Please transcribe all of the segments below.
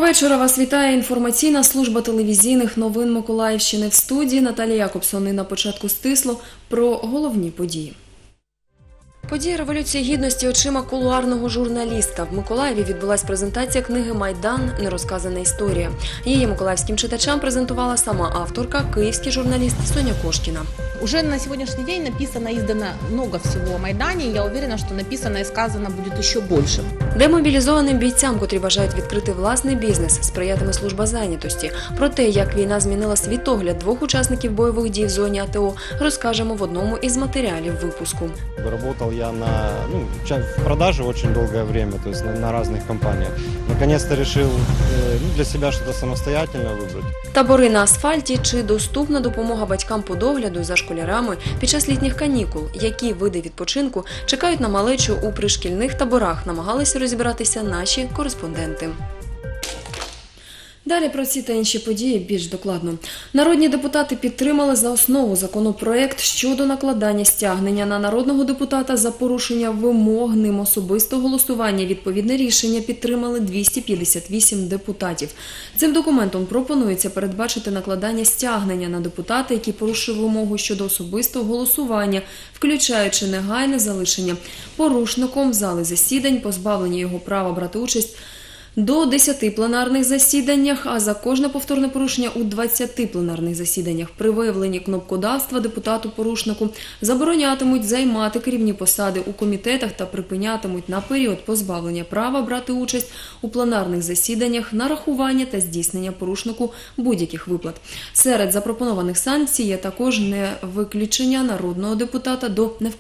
вечора. Вас вітає інформаційна служба телевізійних новин Миколаївщини. В студії Наталія Якобсон. І на початку стисло про головні події. Події Революції Гідності очима кулуарного журналіста. В Миколаєві відбулась презентація книги «Майдан. Нерозказана історія». Її миколаївським читачам презентувала сама авторка, київський журналіст Соня Кошкіна. Уже на сегодняшний день написано, издано много всего о Майдане. Я уверена, что написано и сказано будет еще больше. Демобілізованим бійцям, котрі бажають відкрити власний бізнес, сприятиме служба зайнятості. Про те, як війна змінила світогляд двох учасників бойових дій в зоні АТО, розкажемо в одному із матеріалів випуску. Работал я в продаже очень долгое время, то есть на разных компаниях. Наконец-то решил для себя что-то самостоятельно выбрать. Табори на асфальті чи доступна допомога батькам по догляду за школярами під час літніх канікул, які види відпочинку чекають на малечу у пришкільних таборах, намагалися розібратися наші кореспонденти. Далі про ці та інші події більш докладно. Народні депутати підтримали за основу законопроект щодо накладання стягнення на народного депутата за порушення вимог ним особистого голосування. Відповідне рішення підтримали 258 депутатів. Цим документом пропонується передбачити накладання стягнення на депутата, який порушив вимогу щодо особистого голосування, включаючи негайне залишення порушником зали засідань, позбавлення його права брати участь до 10 пленарних засіданнях, а за кожне повторне порушення у 20 пленарних засіданнях. При виявленні кнопкодавства депутату-порушнику заборонятимуть займати керівні посади у комітетах та припинятимуть на період позбавлення права брати участь у пленарних засіданнях, нарахування та здійснення порушнику будь-яких виплат. Серед запропонованих санкцій є також невключення народного депутата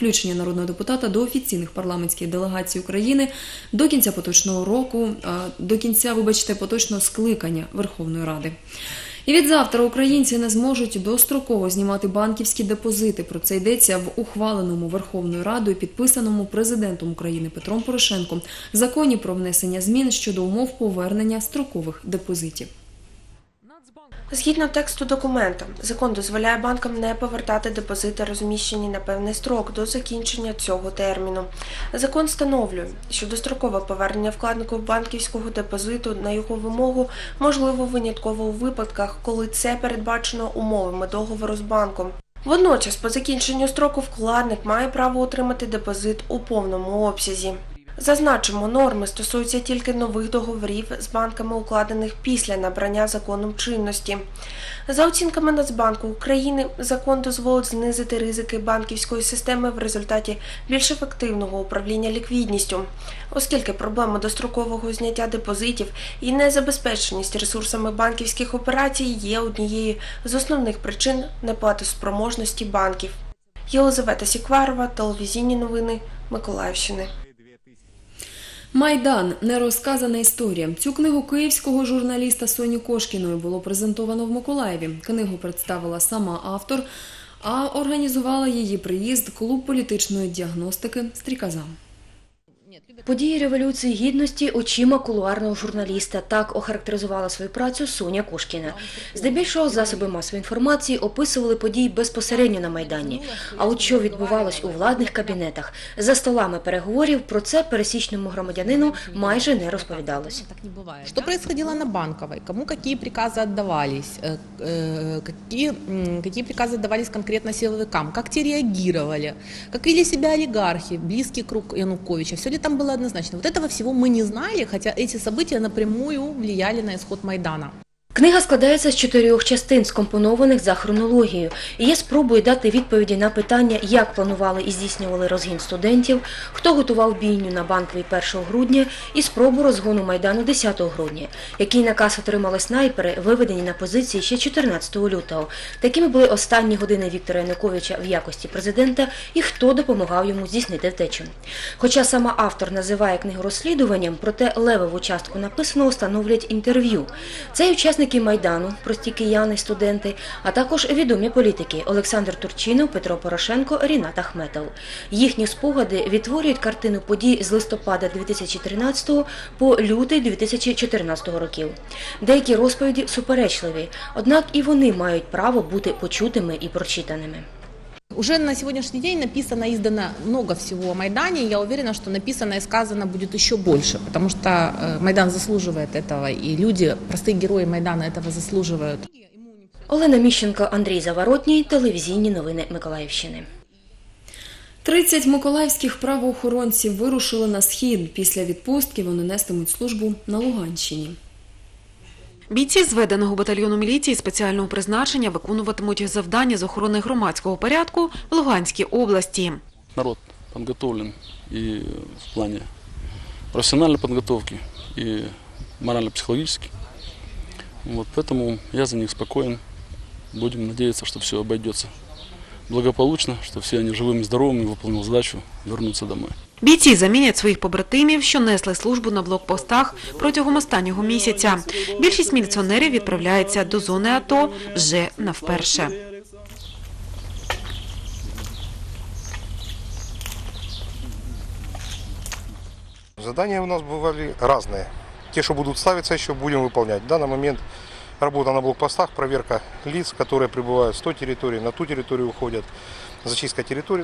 до офіційних парламентських делегацій України до кінця поточного року, поточного скликання Верховної Ради. І від завтра українці не зможуть достроково знімати банківські депозити. Про це йдеться в ухваленому Верховною Радою, підписаному президентом України Петром Порошенком законі про внесення змін щодо умов повернення строкових депозитів. Згідно тексту документа, закон дозволяє банкам не повертати депозити, розміщені на певний строк, до закінчення цього терміну. Закон встановлює, що дострокове повернення вкладнику банківського депозиту на його вимогу можливо винятково у випадках, коли це передбачено умовами договору з банком. Водночас, по закінченню строку вкладник має право отримати депозит у повному обсязі. Зазначимо, норми стосуються тільки нових договорів з банками, укладених після набрання законом чинності. За оцінками Нацбанку України, закон дозволить знизити ризики банківської системи в результаті більш ефективного управління ліквідністю, оскільки проблема дострокового зняття депозитів і незабезпеченість ресурсами банківських операцій є однією з основних причин неплатоспроможності банків. Єлизавета Сікварова, телевізійні новини Миколаївщини. «Майдан. Нерозказана історія». Цю книгу київського журналіста Соні Кошкіної було презентовано в Миколаєві. Книгу представила сама автор, а організувала її приїзд клуб політичної діагностики «Стрікоза». Події Революції Гідності очима кулуарного журналіста. Так охарактеризувала свою працю Соня Кошкіна. Здебільшого засоби масової інформації описували події безпосередньо на Майдані. А от що відбувалось у владних кабінетах, за столами переговорів, про це пересічному громадянину майже не розповідалось. Что происходило на Банковой, кому какие приказы отдавались, какие приказы отдавались конкретно силовикам, как те реагировали, как вели себя олигархи, близкий круг Януковича. Все ли там было однозначно. Вот этого всего мы не знали, хотя эти события напрямую влияли на исход Майдана. Книга складається з 4 частин, скомпонованих за хронологією, і є спробою дати відповіді на питання, як планували і здійснювали розгін студентів, хто готував бійню на Банковій 1 грудня і спробу розгону Майдану 10 грудня, який наказ отримали снайпери, виведені на позиції ще 14 лютого. Такими були останні години Віктора Януковича в якості президента і хто допомагав йому здійснити втечу. Хоча сама автор називає книгу розслідуванням, проте левову частку написаного становлять інтерв'ю. Цей учасник Майдану, прості кияни, студенти, а також відомі політики Олександр Турчинов, Петро Порошенко, Рінат Ахметов. Їхні спогади відтворюють картину подій з листопада 2013 по лютий 2014 років. Деякі розповіді суперечливі, однак і вони мають право бути почутими і прочитаними. Уже на сегодняшний день написано, издано много всего о Майдане. Я уверена, что написано и сказано будет еще больше, потому что Майдан заслуживает этого, и люди, простые герои Майдана этого заслуживают. Олена Міщенко, Андрій Заворотній, телевізійні новини Миколаївщини. 30 миколаївських правоохоронців вирушили на схід. Після відпустки вони нестимуть службу на Луганщині. Бійці зведеного батальйону міліції спеціального призначення виконуватимуть завдання з охорони громадського порядку в Луганській області. Народ подготовлен и в плане профессиональной подготовки, и морально-психологически. Вот, поэтому я за них спокоен. Будем надеяться, что все обойдется благополучно, что все они живыми, здоровыми, выполнив задачу, вернутся домой. Бійці замінять своїх побратимів, що несли службу на блокпостах протягом останнього місяця. Більшість міліціонерів відправляється до зони АТО вже на вперше. Задания у нас бывали разные. Те, что будут ставиться, еще будем выполнять. В данный момент работа на блокпостах, проверка лиц, которые прибывают с той территории, на ту территорию уходят, зачистка территории.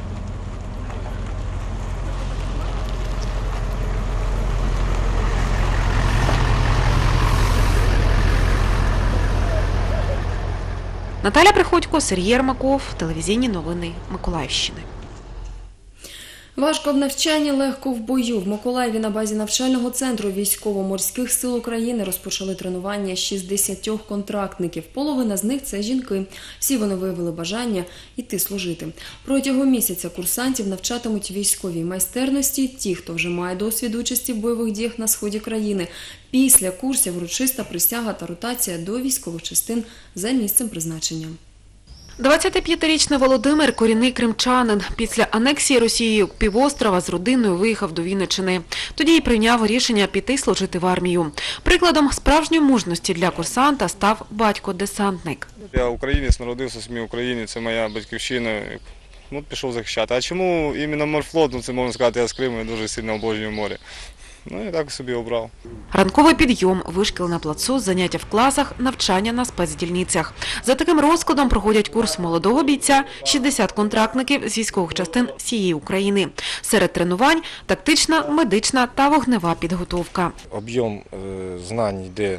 Наталя Приходько, Сергій Єрмаков, телевізійні новини Миколаївщини. Важко в навчанні, легко в бою. В Миколаєві на базі навчального центру Військово-морських сил України розпочали тренування 60 контрактників. Половина з них – це жінки. Всі вони виявили бажання йти служити. Протягом місяця курсантів навчатимуть військовій майстерності ті, хто вже має досвід участі в бойових діях на сході країни. Після курсів урочиста присяга та ротація до військових частин за місцем призначення. 25-річний Володимир – корінний кримчанин. Після анексії Росією півострова з родиною виїхав до Вінниччини. Тоді й прийняв рішення піти служити в армію. Прикладом справжньої мужності для курсанта став батько-десантник. Я українець, народився в сім'ї України, це моя батьківщина. Пішов захищати. А чому іменно морфлот? Це можна сказати, я з Криму, я дуже сильно обожнюю море. І так собі обрав. Ранковий підйом, вишкіл на плацу, заняття в класах, навчання на спецдільницях. За таким розкладом проходять курс молодого бійця 60 контрактників з військових частин всієї України. Серед тренувань – тактична, медична та вогнева підготовка. Об'єм знань йде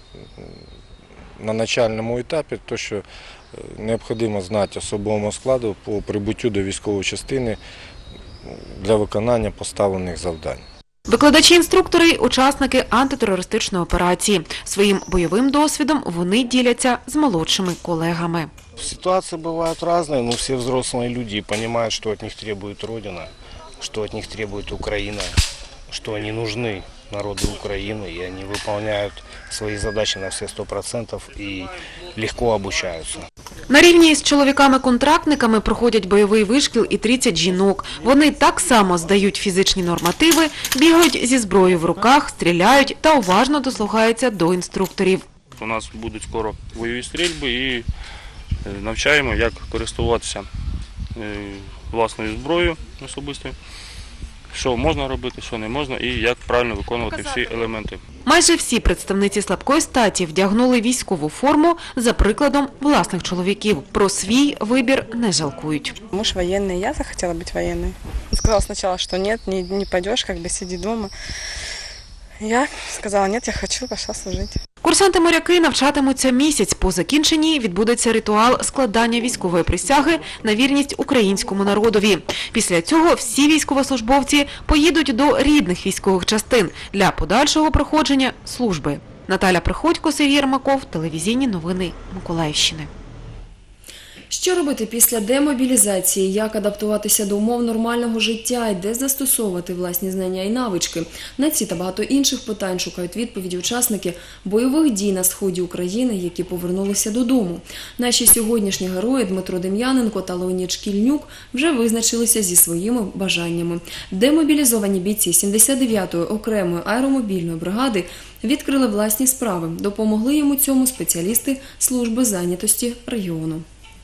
на начальному етапі, то що необхідно знати особового складу по прибуттю до військової частини для виконання поставлених завдань. Викладачі-інструктори – учасники антитерористичної операції. Своїм бойовим досвідом вони діляться з молодшими колегами. Ситуации бывают разные, но все взрослые люди понимают, что от них требует Родина, что от них требует Украина, что они нужны народу Украины, и они выполняют свои задачи на все 100% и легко обучаются. На рівні з чоловіками-контрактниками проходять бойовий вишкіл і 30 жінок. Вони так само здають фізичні нормативи, бігають зі зброєю в руках, стріляють та уважно дослухаються до інструкторів. У нас будуть скоро бойові стрільби і навчаємо, як користуватися власною зброєю особистою, що можна робити, що не можна і як правильно виконувати всі елементи. Майже всі представниці слабкої статі вдягнули військову форму за прикладом власних чоловіків. Про свій вибір не жалкують. Муж военный, я захотела быть военной. Он сказал сначала, что нет, не пойдешь, сиди дома. Я сказала, нет, я хочу, пошла служить. Курсанти-моряки навчатимуться місяць. По закінченні відбудеться ритуал складання військової присяги на вірність українському народові. Після цього всі військовослужбовці поїдуть до рідних військових частин для подальшого проходження служби. Наталя Приходько, Сергій Єрмаков, телевізійні новини Миколаївщини. Що робити після демобілізації, як адаптуватися до умов нормального життя і де застосовувати власні знання і навички? На ці та багато інших питань шукають відповіді учасники бойових дій на сході України, які повернулися додому. Наші сьогоднішні герої Дмитро Дем'яненко та Леонід Шкільнюк вже визначилися зі своїми бажаннями. Демобілізовані бійці 79-ї окремої аеромобільної бригади відкрили власні справи. Допомогли йому цьому спеціалісти служби зайнятості регіону.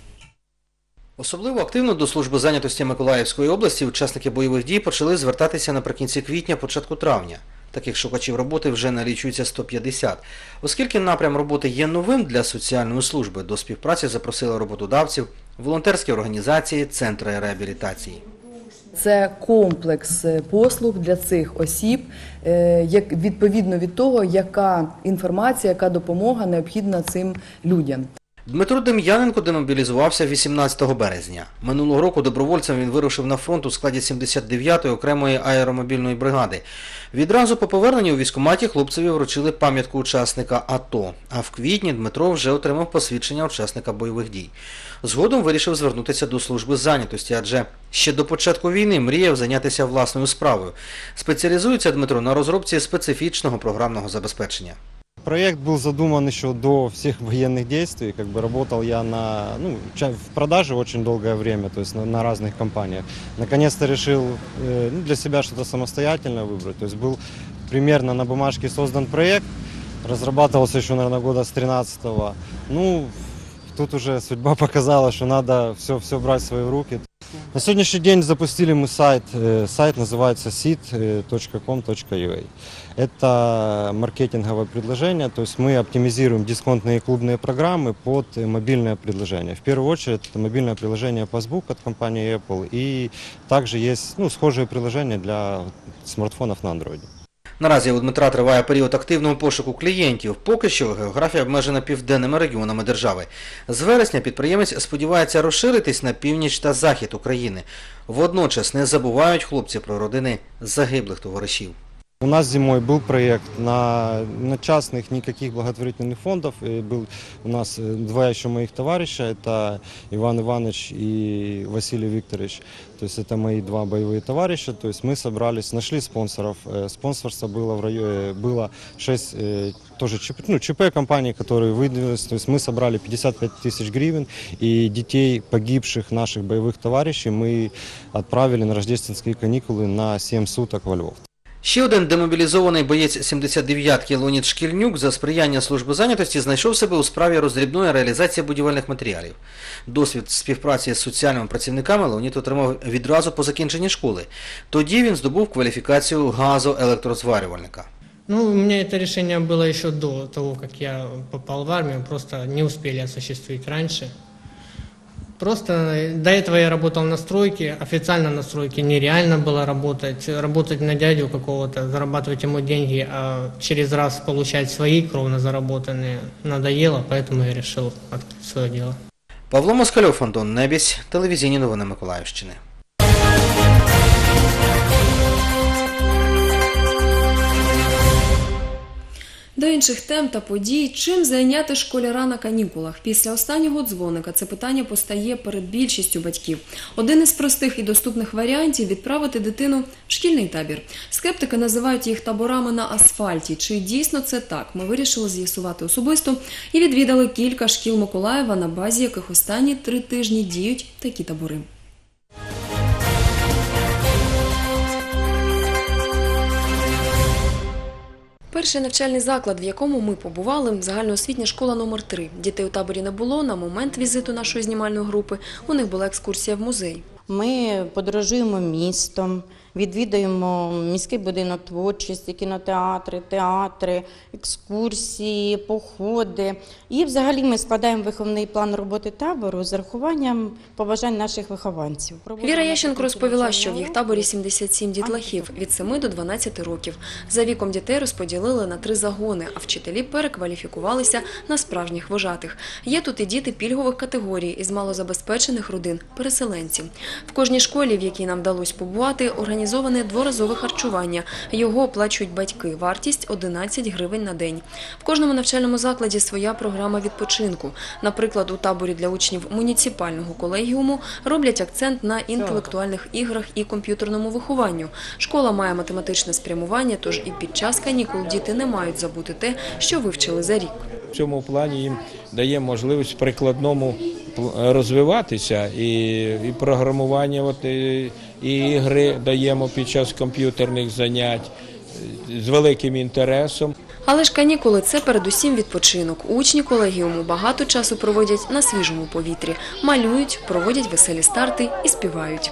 Особливо активно до служби зайнятості Миколаївської області учасники бойових дій почали звертатися наприкінці квітня, початку травня. Таких шукачів роботи вже налічується 150. Оскільки напрям роботи є новим для соціальної служби, до співпраці запросили роботодавців, волонтерські організації, центри реабілітації. Це комплекс послуг для цих осіб, відповідно від того, яка інформація, яка допомога необхідна цим людям. Дмитро Дем'яненко демобілізувався 18 березня. Минулого року добровольцем він вирушив на фронт у складі 79-ї окремої аеромобільної бригади. Відразу по поверненню у військкоматі хлопцеві вручили пам'ятку учасника АТО, а в квітні Дмитро вже отримав посвідчення учасника бойових дій. Згодом вирішив звернутися до служби зайнятості, адже ще до початку війни мріяв зайнятися власною справою. Спеціалізується Дмитро на розробці специфічного програмного забезпечення. Проект был задуман еще до всех военных действий. Работал я в продаже очень долгое время, то есть на разных компаниях. Наконец-то решил для себя что-то самостоятельно выбрать. То есть был примерно на бумажке создан проект, разрабатывался еще, наверное, года с 13-го. Тут уже судьба показала, что надо все брать в свои руки. На сегодняшний день запустили мы сайт. Сайт называется sit.com.ua. Это маркетинговое предложение, то есть мы оптимизируем дисконтные клубные программы под мобильное предложение. В первую очередь это мобильное приложение Passbook от компании Apple, и также есть схожие приложения для смартфонов на Android. Наразі у Дмитра триває період активного пошуку клієнтів. Поки що географія обмежена південними регіонами держави. З вересня підприємець сподівається розширитись на північ та захід України. Водночас не забувають хлопці про родини загиблих товаришів. У нас зимой был проект на частных никаких благотворительных фондов. Был у нас два еще моих товарища, это Иван Иванович и Василий Викторович. То есть это мои два боевые товарища. То есть мы собрались, нашли спонсоров. Спонсорство было в районе, было 6 тоже ЧП компаний, которые выдвинулись. То есть мы собрали 55 тысяч гривен, и детей погибших наших боевых товарищей мы отправили на рождественские каникулы на 7 суток во Львов. Ще один демобілізований боєць 79-ки Леонід Шкільнюк за сприяння служби зайнятості знайшов себе у справі роздрібної реалізації будівельних матеріалів. Досвід співпраці з соціальними працівниками Леонід отримав відразу по закінченні школи. Тоді він здобув кваліфікацію газоелектрозварювальника. У меня это решение было еще до того, как я попал в армию, просто не успели осуществить раньше. Просто до этого я работал на стройке, официально на стройке нереально было работать на дядю какого-то, зарабатывать ему деньги, а через раз получать свои кровно заработанные надоело, поэтому я решил открыть свое дело. Павло Москальов, Антон Небісь, телевізійні новини Миколаївщини. До інших тем та подій, чим зайняти школяра на канікулах? Після останнього дзвоника це питання постає перед більшістю батьків. Один із простих і доступних варіантів – відправити дитину в шкільний табір. Скептики називають їх таборами на асфальті. Чи дійсно це так? Ми вирішили з'ясувати особисто і відвідали кілька шкіл Миколаєва, на базі яких останні 3 тижні діють такі табори. Перший навчальний заклад, в якому ми побували – загальноосвітня школа номер 3. Дітей у таборі не було. На момент візиту нашої знімальної групи у них була екскурсія в музей. Ми подорожуємо містом, відвідуємо міський будинок творчості, кінотеатри, театри, екскурсії, походи. І взагалі ми складаємо виховний план роботи табору з урахуванням побажань наших вихованців. Віра Ященко розповіла, що в їх таборі 77 дітлахів від 7 до 12 років. За віком дітей розподілили на 3 загони, а вчителі перекваліфікувалися на справжніх вожатих. Є тут і діти пільгових категорій із малозабезпечених родин – переселенців. В кожній школі, в якій нам вдалося побувати, організоване дворазове харчування. Його оплачують батьки. Вартість – 11 гривень на день. В кожному навчальному закладі своя програма відпочинку. Наприклад, у таборі для учнів муніципального колегіуму роблять акцент на інтелектуальних іграх і комп'ютерному вихованню. Школа має математичне спрямування, тож і під час канікул діти не мають забути те, що вивчили за рік. В цьому плані їм дає можливість прикладному розвиватися, і програмування, і ігри даємо під час комп'ютерних занять з великим інтересом. Але ж канікули – це передусім відпочинок. Учні колегіуму багато часу проводять на свіжому повітрі, малюють, проводять веселі старти і співають.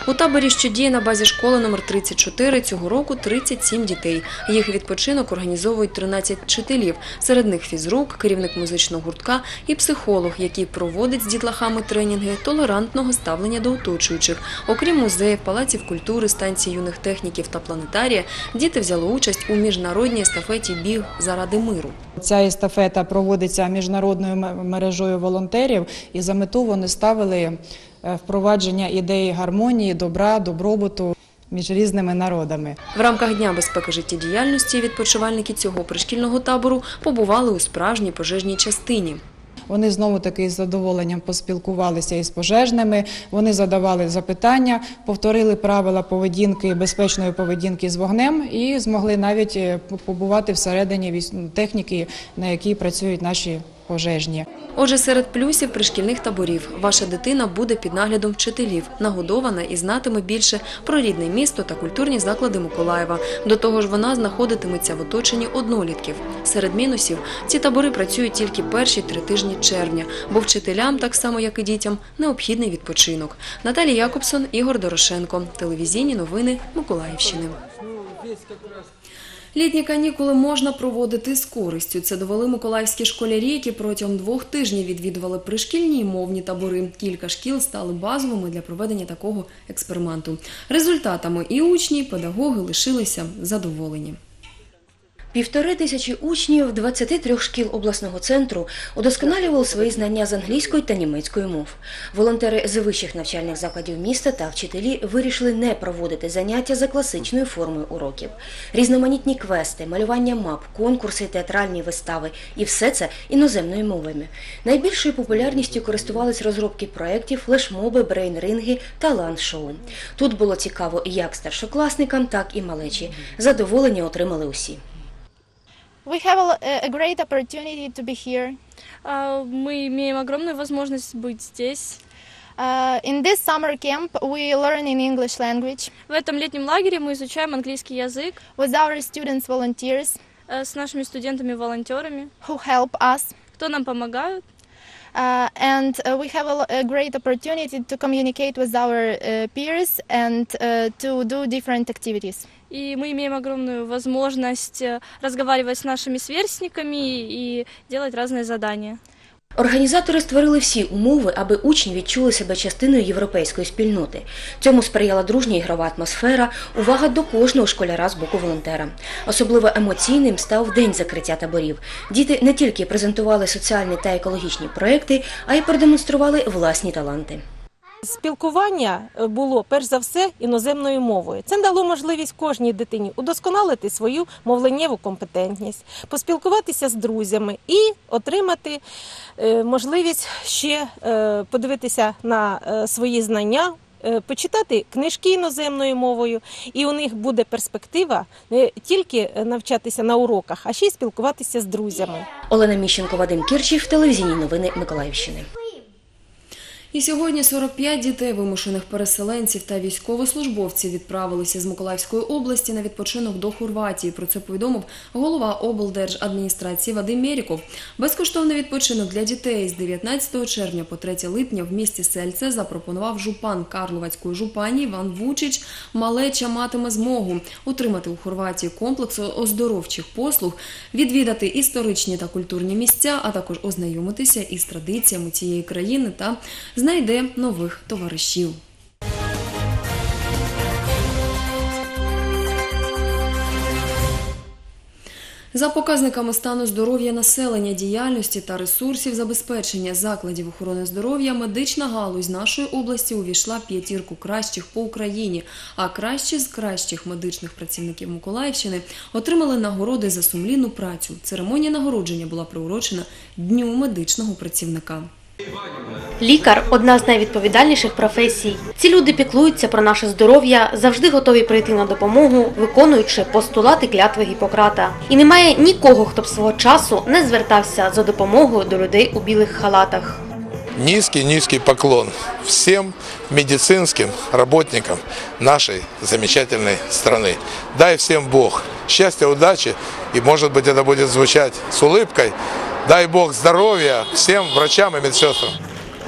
У таборі, що діє на базі школи номер 34, цього року 37 дітей. Їх відпочинок організовують 13 вчителів. Серед них фізрук, керівник музичного гуртка і психолог, який проводить з дітлахами тренінги толерантного ставлення до оточуючих. Окрім музеїв, палаців культури, станцій юних техніків та планетарія, діти взяли участь у міжнародній естафеті «Біг заради миру». Ця естафета проводиться міжнародною мережею волонтерів, і за мету вони ставили впровадження ідеї гармонії, добра, добробуту між різними народами. В рамках Дня безпеки життєдіяльності відпочивальники цього пришкільного табору побували у справжній пожежній частині. Вони знову-таки з задоволенням поспілкувалися із пожежними, вони задавали запитання, повторили правила поведінки, безпечної поведінки з вогнем і змогли навіть побувати всередині техніки, на якій працюють наші пожежні. Отже, серед плюсів пришкільних таборів ваша дитина буде під наглядом вчителів, нагодована і знатиме більше про рідне місто та культурні заклади Миколаєва. До того ж, вона знаходитиметься в оточенні однолітків. Серед мінусів – ці табори працюють тільки перші 3 тижні червня, бо вчителям, так само як і дітям, необхідний відпочинок. Наталія Якобсон, Ігор Дорошенко. Телевізійні новини Миколаївщини. Літні канікули можна проводити з користю. Це довели миколаївські школярі, які протягом 2 тижнів відвідували пришкільні і мовні табори. Кілька шкіл стали базовими для проведення такого експерименту. Результатами і учні, і педагоги лишилися задоволені. 1500 учнів 23 шкіл обласного центру удосконалювали свої знання з англійської та німецької мов. Волонтери з вищих навчальних закладів міста та вчителі вирішили не проводити заняття за класичною формою уроків. Різноманітні квести, малювання мап, конкурси, театральні вистави – і все це іноземною мовами. Найбільшою популярністю користувались розробки проєктів, флешмоби, брейн-ринги та ланд-шоу. Тут було цікаво як старшокласникам, так і малечі. Задоволення отримали усі. We have a great opportunity to be here. Мы имеем огромную возможность быть здесь. In this summer camp we learn in English language. В этом летнем лагере мы изучаем английский язык. With our students volunteers. С нашими студентами-волонтерами. Who help us. Кто нам помогают. And we have a great opportunity to communicate with our peers and to do different activities. И мы имеем огромную возможность разговаривать с нашими сверстниками и делать разные задания. Організатори створили всі умови, аби учні відчули себе частиною європейської спільноти. Цьому сприяла дружня ігрова атмосфера, увага до кожного школяра з боку волонтера. Особливо емоційним став день закриття таборів. Діти не тільки презентували соціальні та екологічні проекти, а й продемонстрували власні таланти. Спілкування було, перш за все, іноземною мовою. Це дало можливість кожній дитині удосконалити свою мовленнєву компетентність, поспілкуватися з друзями і отримати можливість ще подивитися на свої знання, почитати книжки іноземною мовою, і у них буде перспектива не тільки навчатися на уроках, а ще й спілкуватися з друзями. Олена Міщенко, Вадим Кірчів, телевізійні новини Миколаївщини. І сьогодні 45 дітей вимушених переселенців та військовослужбовців відправилися з Миколаївської області на відпочинок до Хорватії. Про це повідомив голова облдержадміністрації Вадим Меріков. Безкоштовний відпочинок для дітей з 19 червня по 3 липня в місті Сельце запропонував жупан Карловацької жупані Іван Вучич. Малеча матиме змогу отримати у Хорватії комплекс оздоровчих послуг, відвідати історичні та культурні місця, а також ознайомитися із традиціями цієї країни та знайде нових товаришів. За показниками стану здоров'я населення, діяльності та ресурсів забезпечення закладів охорони здоров'я, медична галузь нашої області увійшла в 5 кращих по Україні, а кращі з кращих медичних працівників Миколаївщини отримали нагороди за сумлінну працю. Церемонія нагородження була приурочена Дню медичного працівника. Лікар – одна з найвідповідальніших професій. Ці люди піклуються про наше здоров'я, завжди готові прийти на допомогу, виконуючи постулати клятви Гіппократа. І немає нікого, хто б свого часу не звертався за допомогою до людей у білих халатах. Низкий поклон всем медицинским работникам нашей замечательной страны. Дай всем Бог счастья, удачи, и, может быть, это будет звучать с улыбкой. Дай Бог здоровья всем врачам и медсестрам.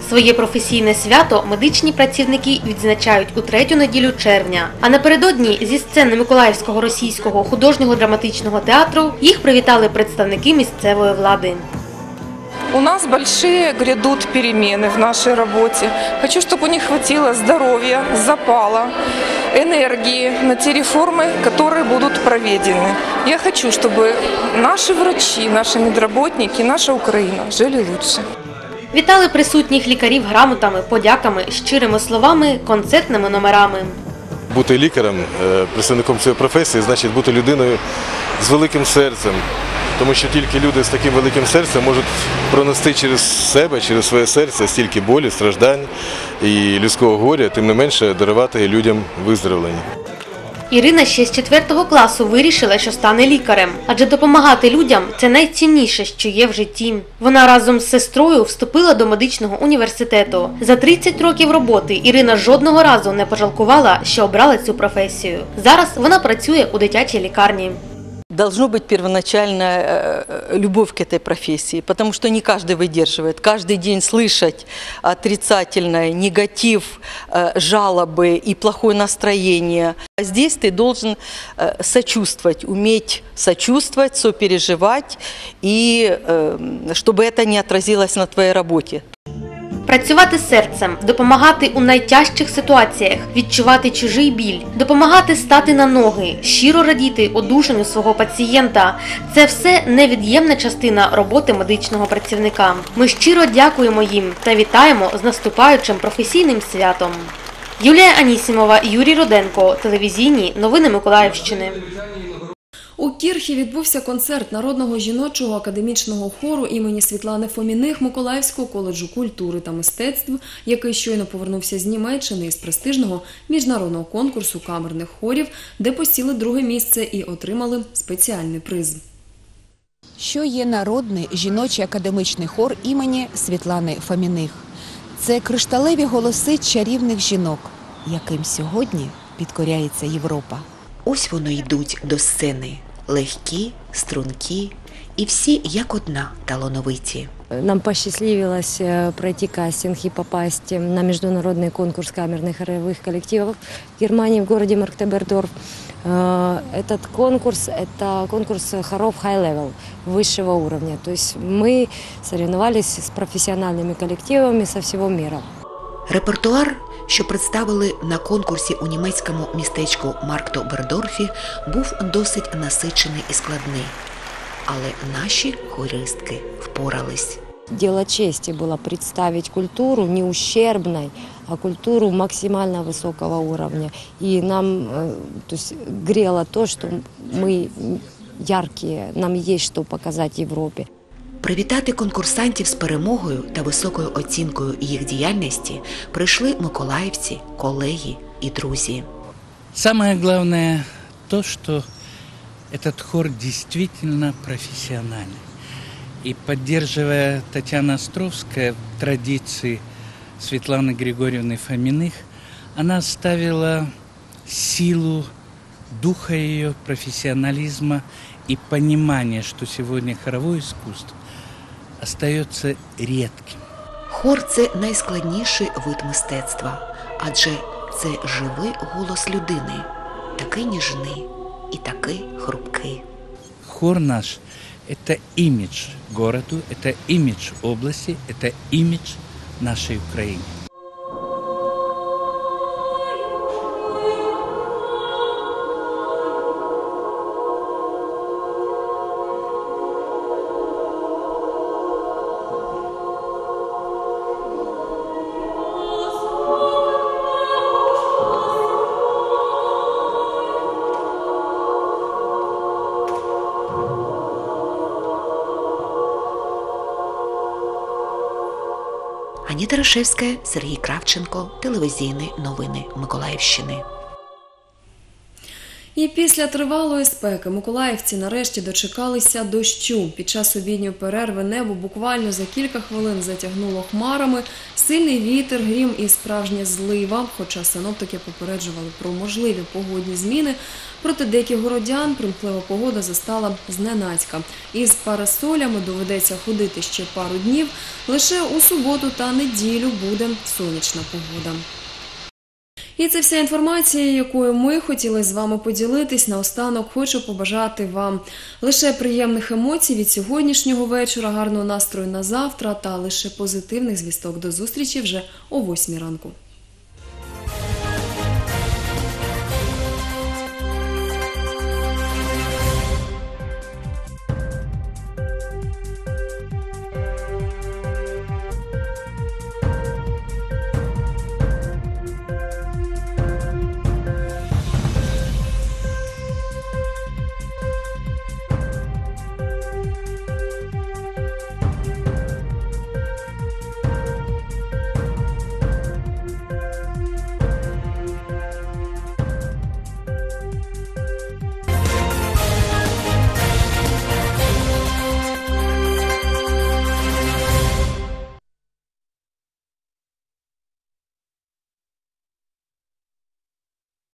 Своє професійне свято медичні працівники відзначають у третю неділю червня. А напередодні зі сцени Миколаївського російського художнього драматичного театру їх привітали представники місцевої влади. У нас большие грядут перемены в нашей работе. Хочу, чтобы у них хватило здоровья, запала, энергии на те реформы, которые будут проведены. Я хочу, чтобы наши врачи, наши медработники, наша Украина жили лучше. Вітали присутніх лікарів грамотами, подяками, щирими словами, концертними номерами. Бути лікарем, представником цієї професії, значить бути людиною з великим серцем. Тому що тільки люди з таким великим серцем можуть пронести через себе, через своє серце стільки болі, страждань і людського горя, тим не менше дарувати людям виздоровлення. Ірина ще з 4 класу вирішила, що стане лікарем. Адже допомагати людям – це найцінніше, що є в житті. Вона разом з сестрою вступила до медичного університету. За 30 років роботи Ірина жодного разу не пожалкувала, що обрала цю професію. Зараз вона працює у дитячій лікарні. Должна быть первоначальная любовь к этой профессии, потому что не каждый выдерживает. Каждый день слышать отрицательное, негатив, жалобы и плохое настроение. А здесь ты должен сочувствовать, уметь сочувствовать, сопереживать, и чтобы это не отразилось на твоей работе. Працювати серцем, допомагати у найтяжчих ситуаціях, відчувати чужий біль, допомагати стати на ноги, щиро радіти одужанню свого пацієнта – це все невід'ємна частина роботи медичного працівника. Ми щиро дякуємо їм та вітаємо з наступаючим професійним святом. Юлія Анісімова, Юрій Руденко, телевізійні новини Миколаївщини. У Кірхі відбувся концерт Народного жіночого академічного хору імені Світлани Фоміних Миколаївського коледжу культури та мистецтв, який щойно повернувся з Німеччини із престижного міжнародного конкурсу камерних хорів, де посіли друге місце і отримали спеціальний приз. Що є Народний жіночий академічний хор імені Світлани Фоміних? Це кришталеві голоси чарівних жінок, яким сьогодні підкоряється Європа. Ось вони йдуть до сцени. Легкі, стрункі і всі як одна талановиті. Нам посчастливилось пройти кастинг и попасть на международный конкурс камерных хоровых коллективов в Германии, в городе Марктебердорф. Этот конкурс – это конкурс хоров high level, высшего уровня. То есть мы соревновались с профессиональными коллективами со всего мира. Репертуар, що представили на конкурсі у німецькому містечку Марктобердорфі, був досить насичений і складний. Але наші хористки впорались. Дело чести было представить культуру не ущербной, а культуру максимально высокого уровня. И нам грело то, что мы яркие, нам есть что показать Европе. Привітати конкурсантів з перемогою та високою оцінкою їх діяльності прийшли миколаївці, колеги і друзі. Самое главное то, что этот хор действительно профессиональный. И поддерживая Татьяна Островская в традиции Светланы Григорьевны Фоминых, она оставила силу духа ее, профессионализма и понимания, что сегодня хоровое искусство остается редким. Хор – це найскладніший вид мистецтва, адже це живий голос людини, такий ніжний і такий хрупкий. Хор наш – это имидж городу, это имидж области, это имидж нашей Украины. Аніта Рашевська, Сергій Кравченко, телевізійні новини Миколаївщини. І після тривалої спеки миколаївці нарешті дочекалися дощу. Під час обідньої перерви небо буквально за кілька хвилин затягнуло хмарами, сильний вітер, грім і справжня злива. Хоча синоптики попереджували про можливі погодні зміни, проте деяких городян примхлива погода застала зненацька. Із парасолями доведеться ходити ще пару днів. Лише у суботу та неділю буде сонячна погода. І це вся інформація, якою ми хотіли з вами поділитись. Наостанок хочу побажати вам лише приємних емоцій від сьогоднішнього вечора, гарного настрою на завтра та лише позитивних звісток. До зустрічі вже о 8 ранку.